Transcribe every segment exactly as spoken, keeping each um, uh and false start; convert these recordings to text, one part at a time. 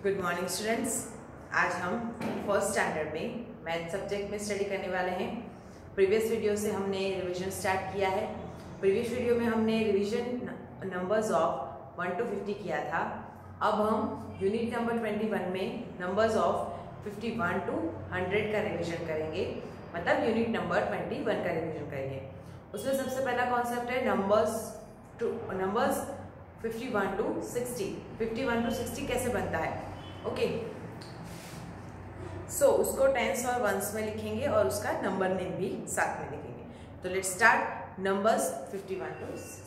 Good morning students. आज हम first standard में मैथ सब्जेक्ट में स्टडी करने वाले हैं। प्रीवियस वीडियो से हमने रिवीजन स्टार्ट किया है। प्रीवियस वीडियो में हमने revision numbers of one to fifty किया था। अब हम यूनिट नंबर ट्वेंटी वन में numbers of fifty one to hundred का रिवीजन करेंगे, मतलब यूनिट नंबर ट्वेंटी वन का रिवीजन करेंगे। उसमें सबसे पहला कॉन्सेप्ट है numbers to numbers fifty one to sixty. Fifty one to sixty कैसे बनता है? ओके, सो उसको टेंस और वंस में लिखेंगे और उसका नंबर नेम भी साथ में लिखेंगे। तो let's start numbers fifty one to sixty.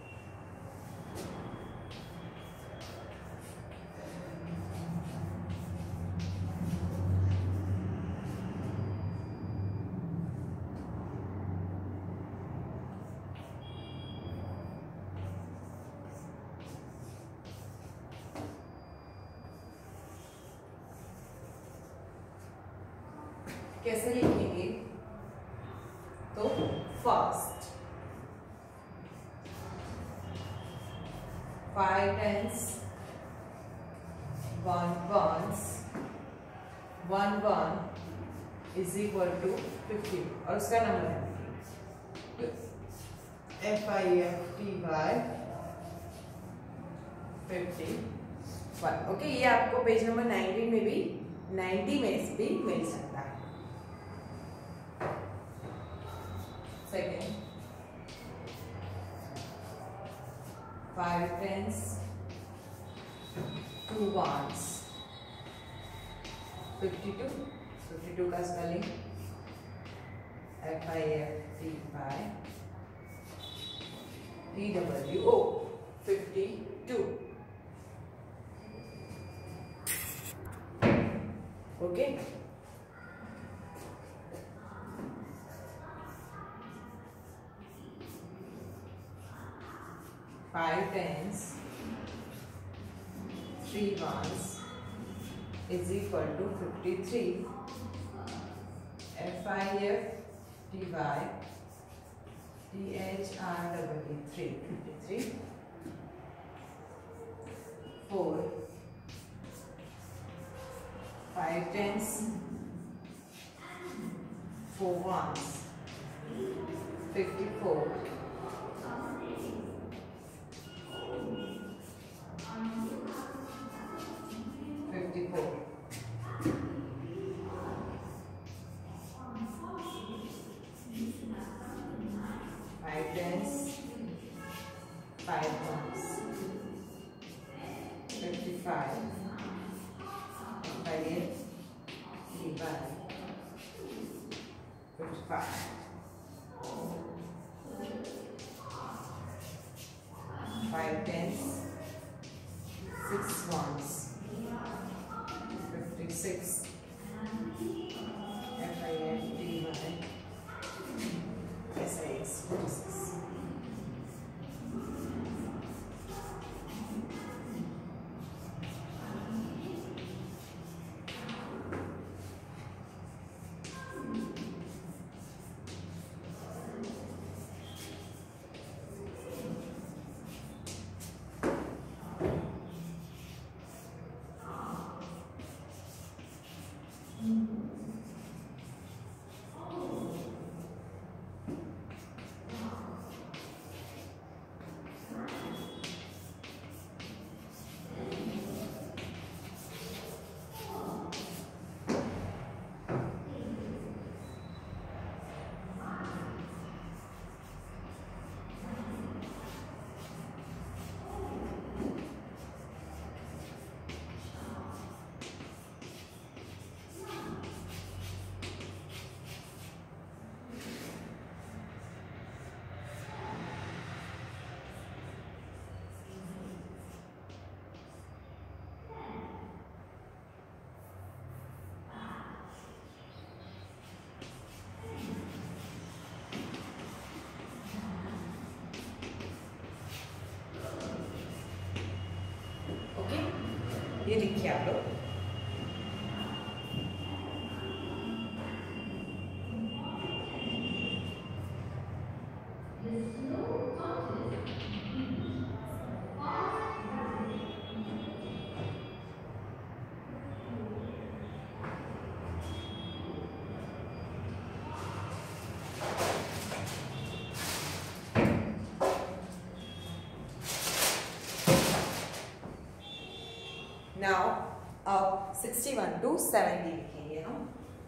कैसे लिखेंगे? तो first five tens, one ones, one one is equal to fifty और उसका नंबर है F I F T Y fifty one. Okay, ये आपको पेज नंबर नाइनटीन में भी नाइन्टी में भी मिल सकता है। Second, five tens, two ones, fifty-two. fifty-two का spelling F I F T Y T W O fifty-two. Okay. Five tens, three ones is equal to fifty-three. F I F T Y T H R W E three. fifty-three. Four. Five tens, four ones. fifty-four. fifty-four. Five tens, five ones. fifty-five. Five, divide. fifty-five. Five tens, six ones. fifty-six. F I F T Y S I X forty-six. ये लिखिए आप लोग। Now अब sixty one two seventy लिखेंगे हम।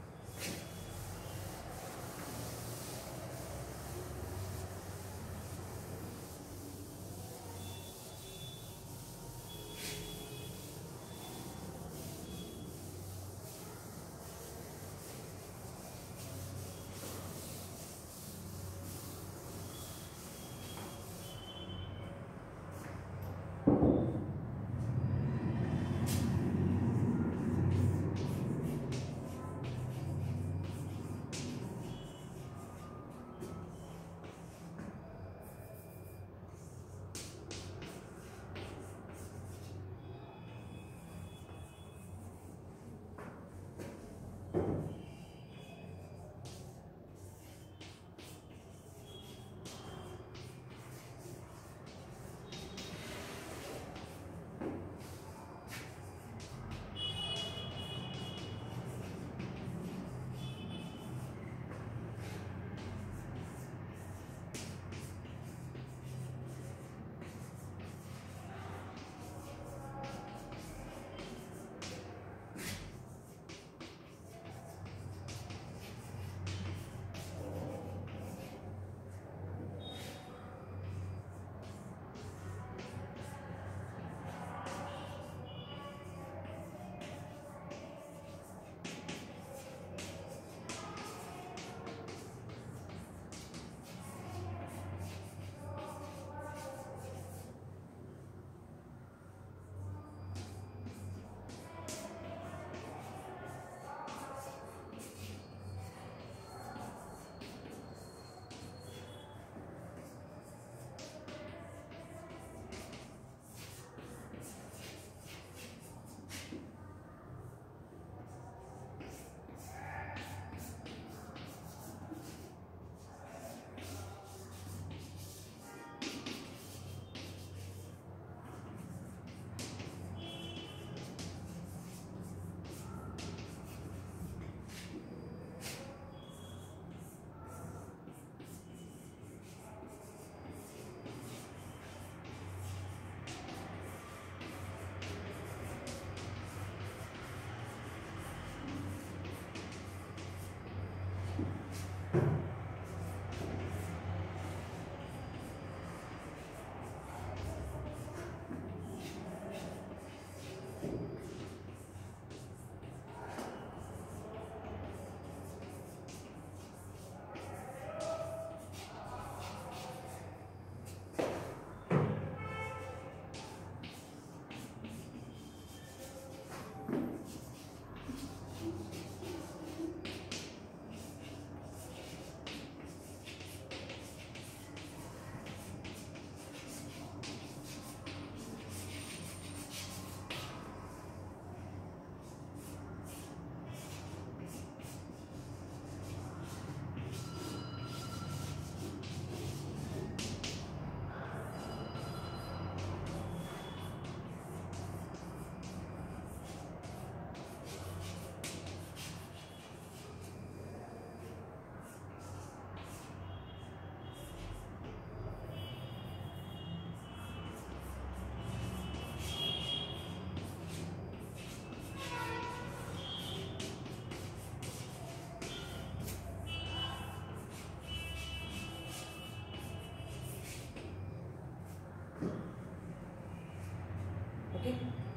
Okay,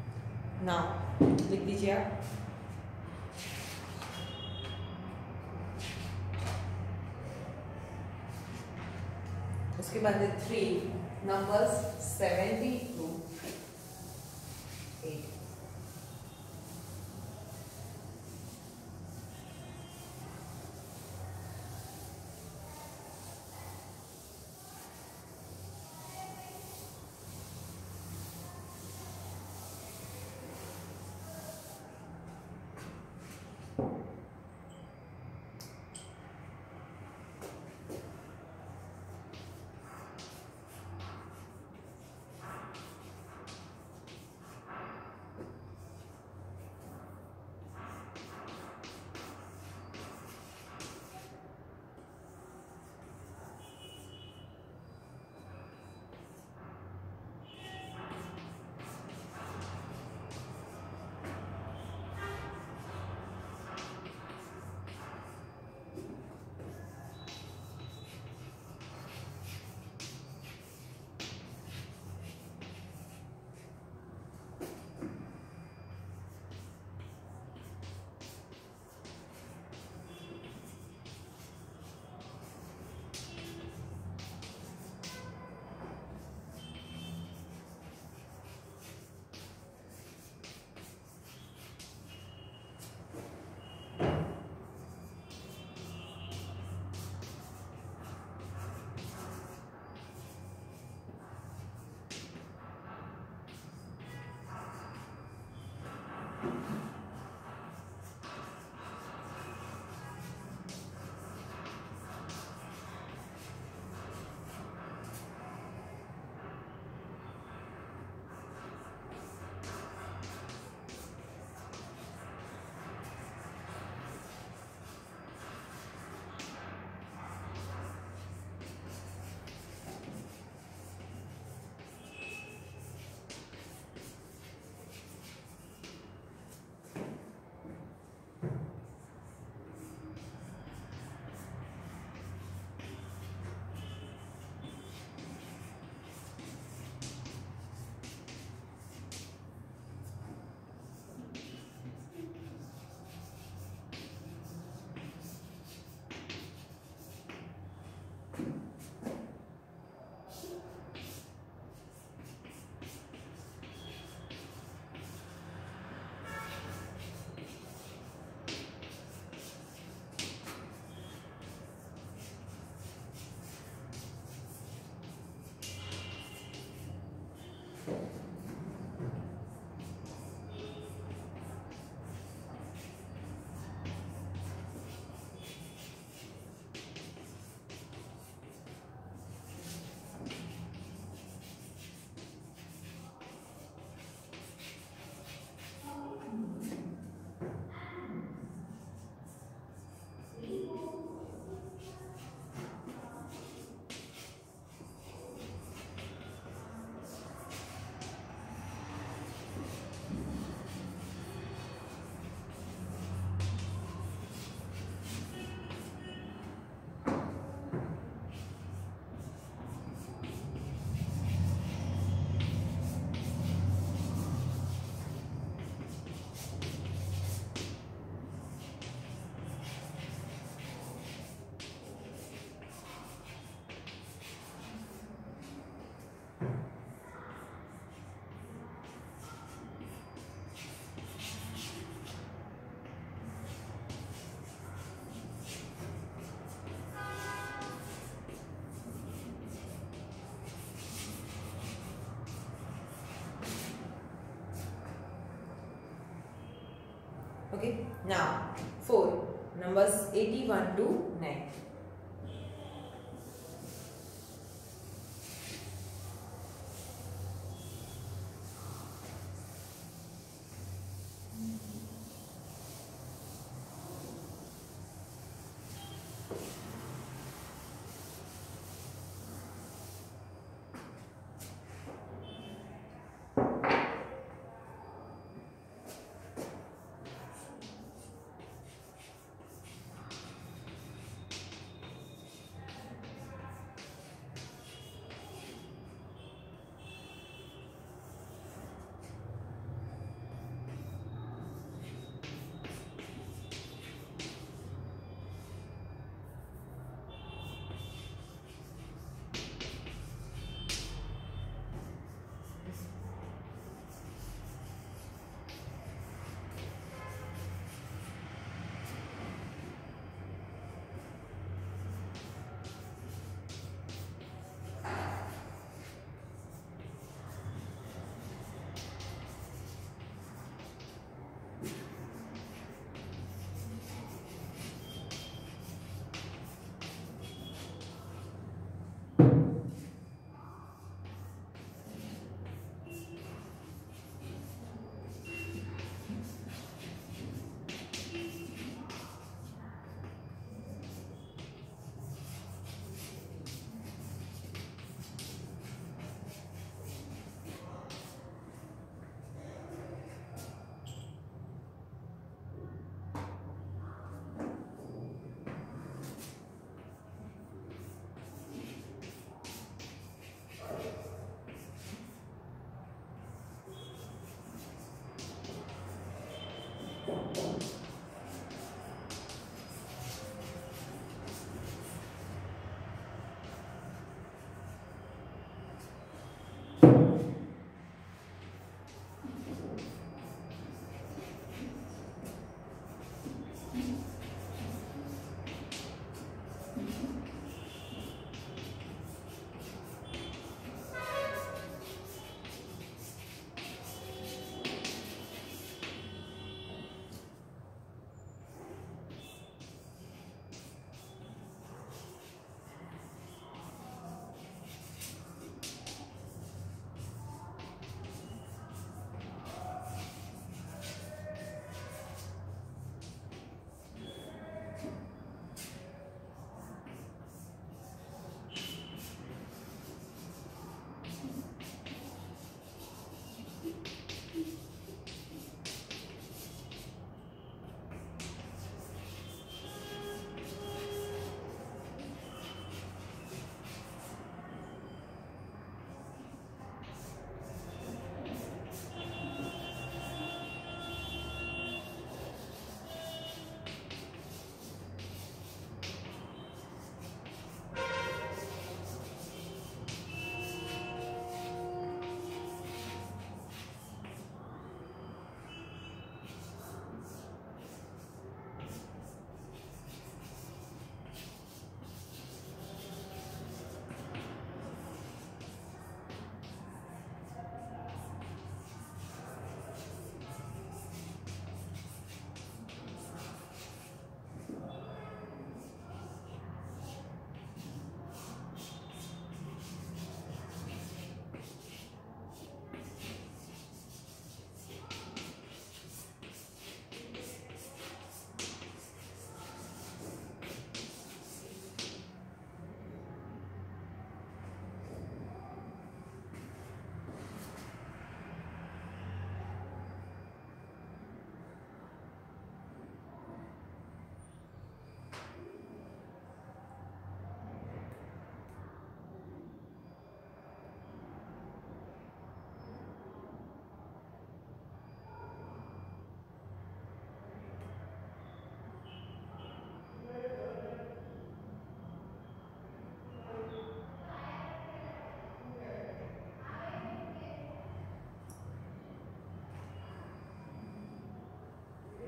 now लिख दीजिए आप। उसके बाद three numbers seventy two eight. Okay, now four, numbers eighty-one to ninety.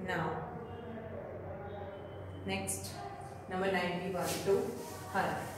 Now, next, number ninety-one to one hundred.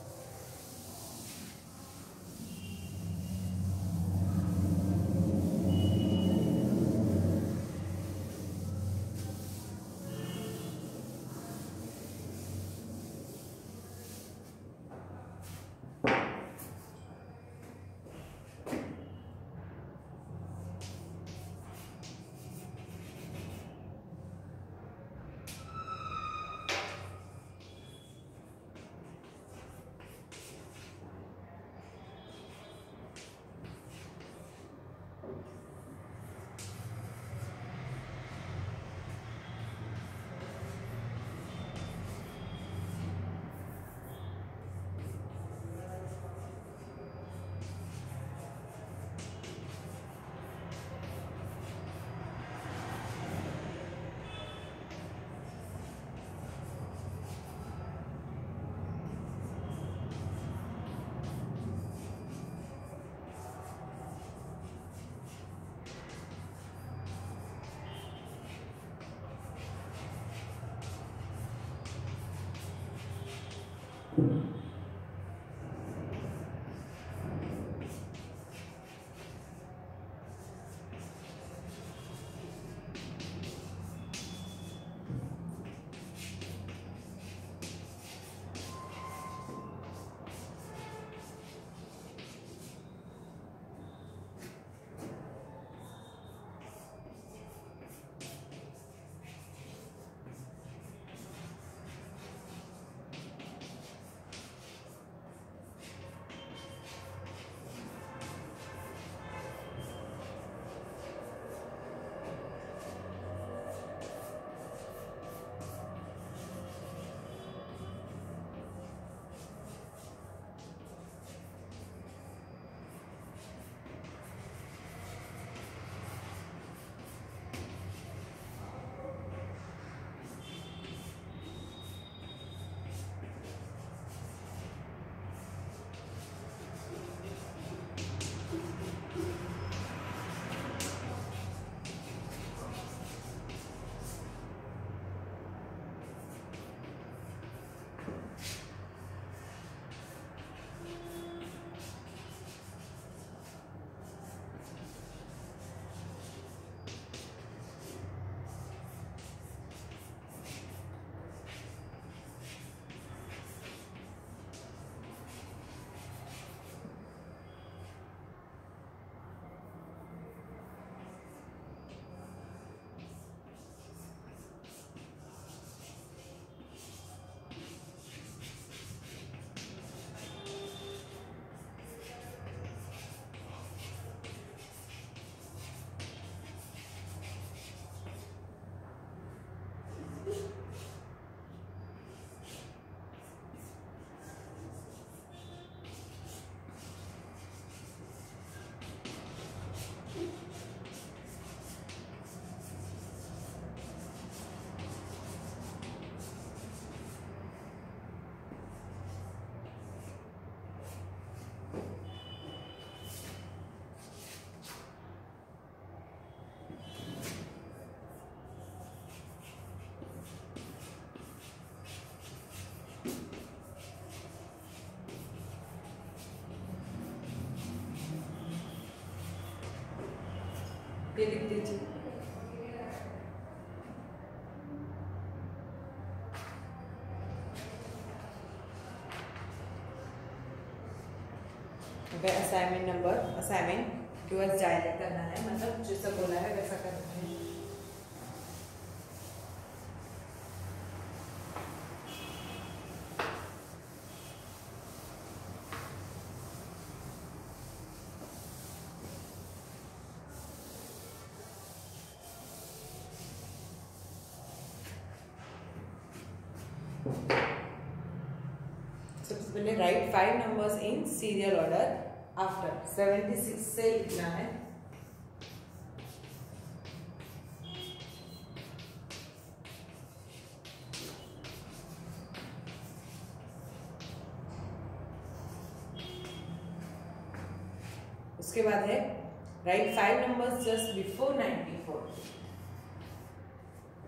ये लिख दीजिए। Assignment number assignment two as direct करना है, मतलब जैसा बोला है वैसा करना है। सबसे पहले write five numbers in serial order after seventy six से लिखना है। उसके बाद है write five numbers just before ninety four.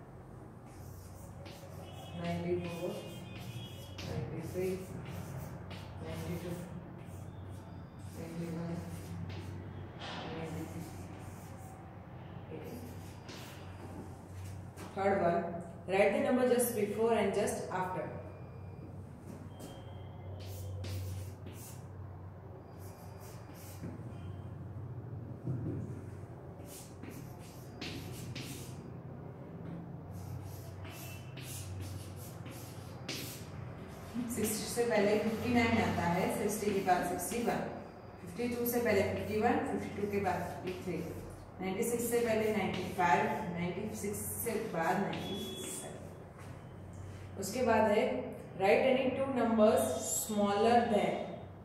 Ninety four, ninety three, ninety two, ninety one, ninety three, eighty. Third one, write the number just before and just after. Sixty से पहले fifty nine आता है, sixty के बाद sixty one, fifty to से पहले fifty one, fifty to के बाद फिफ्टी थ्री, नाइन्टी सिक्स से पहले नाइन्टी फाइव, नाइन्टी सिक्स से बाद नाइन्टी सेवन। उसके बाद है write any two numbers smaller than.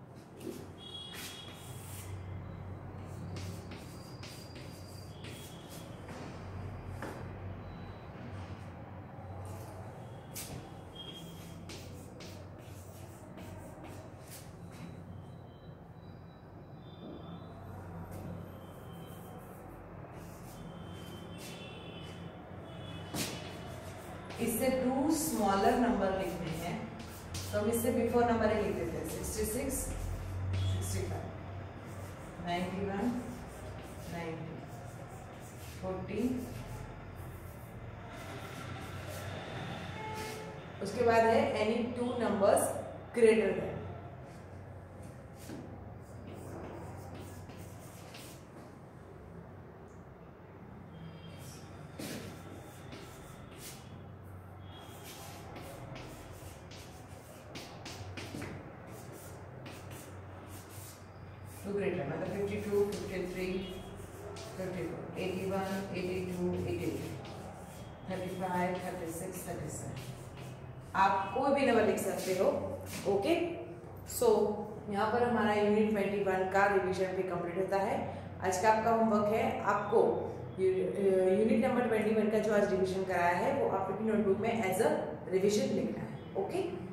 इससे टू स्मॉलर नंबर लिखने हैं तो हम इससे बिफोर नंबर ही लिख देते हैं। Sixty six, sixty five, ninety one, ninety, forty. उसके बाद है any two numbers greater than. Two greater मतलब fifty two, fifty three, fifty four, eighty one, eighty two, eighty three, thirty five, thirty six, thirty seven. आप कोई भी number लिख सकते हो। ओके, सो यहाँ पर हमारा यूनिट ट्वेंटी वन का रिवीजन भी कंप्लीट होता है। आज का आपका होमवर्क है, आपको यूनिट नंबर ट्वेंटी वन का जो आज रिवीजन कराया है वो आप अपनी नोटबुक में एज अ रिवीजन लिखना है। ओके।